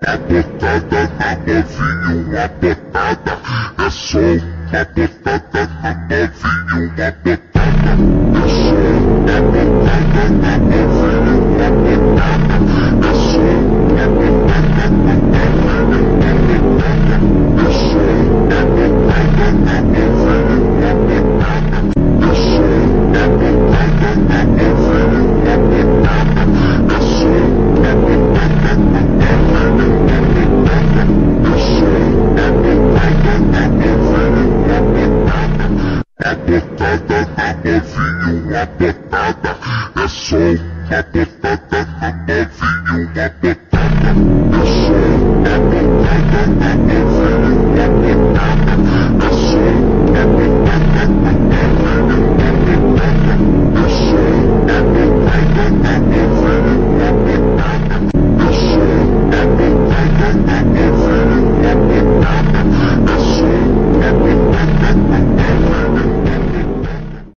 A botada na novinha, uma botada. É só uma botada na novinha, uma botada. É só uma botada na novinha, uma botada. É só uma botada na novinha, uma botada. É só uma botada na novinha, uma botada. É só uma botada na novinha, uma botada. É só uma botada na novinha. A botada na novinha, uma botada. É só uma botada.